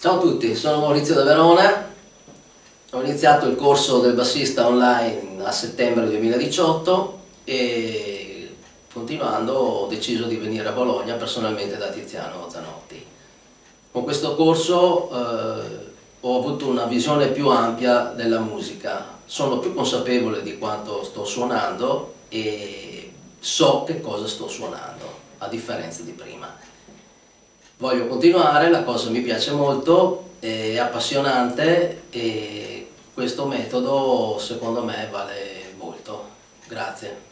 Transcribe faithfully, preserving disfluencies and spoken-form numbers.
Ciao a tutti, sono Maurizio da Verona, ho iniziato il corso del bassista online a settembre duemiladiciotto e continuando ho deciso di venire a Bologna personalmente da Tiziano Zanotti. Con questo corso eh, ho avuto una visione più ampia della musica, sono più consapevole di quanto sto suonando e so che cosa sto suonando, a differenza di prima. Voglio continuare, la cosa mi piace molto, è appassionante e questo metodo secondo me vale molto. Grazie.